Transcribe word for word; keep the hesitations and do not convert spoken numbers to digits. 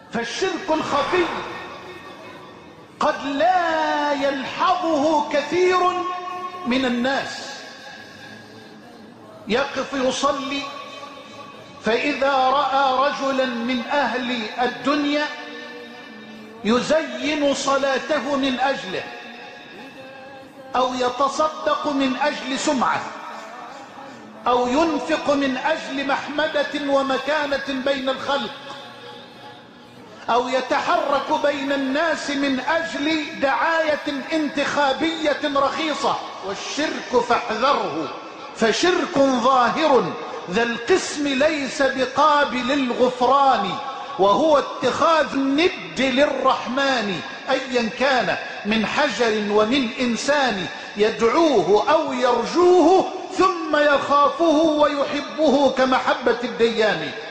فالشرك الخفي قد لا يلحظه كثير من الناس. يقف يصلي فإذا رأى رجلا من أهل الدنيا يزين صلاته من أجله أو يتصدق من أجل سمعة أو ينفق من أجل محمدة ومكانة بين الخلق أو يتحرك بين الناس من أجل دعاية انتخابية رخيصة، والشرك فاحذره فشرك ظاهر ذا القسم ليس بقابل الغفران، وهو اتخاذ الند للرحمن أيا كان من حجر ومن إنسان يدعوه أو يرجوه ثم يخافه ويحبه كمحبة الديان.